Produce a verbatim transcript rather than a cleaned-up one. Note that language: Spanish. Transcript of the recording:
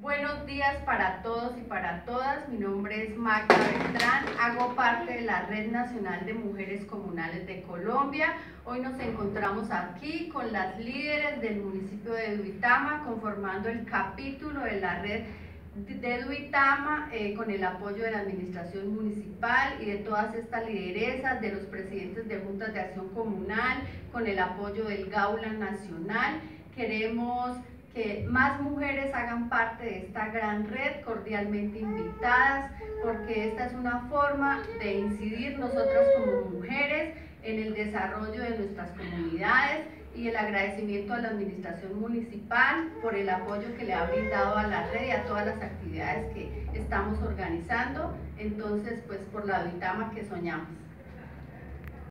Buenos días para todos y para todas. Mi nombre es Magda Beltrán, hago parte de la Red Nacional de Mujeres Comunales de Colombia. Hoy nos encontramos aquí con las líderes del municipio de Duitama, conformando el capítulo de la red de Duitama, eh, con el apoyo de la administración municipal y de todas estas lideresas, de los presidentes de juntas de acción comunal, con el apoyo del Gaula Nacional. Queremos que más mujeres hagan parte de esta gran red, cordialmente invitadas, porque esta es una forma de incidir nosotras como mujeres en el desarrollo de nuestras comunidades, y el agradecimiento a la administración municipal por el apoyo que le ha brindado a la red y a todas las actividades que estamos organizando. Entonces, pues por la Duitama que soñamos.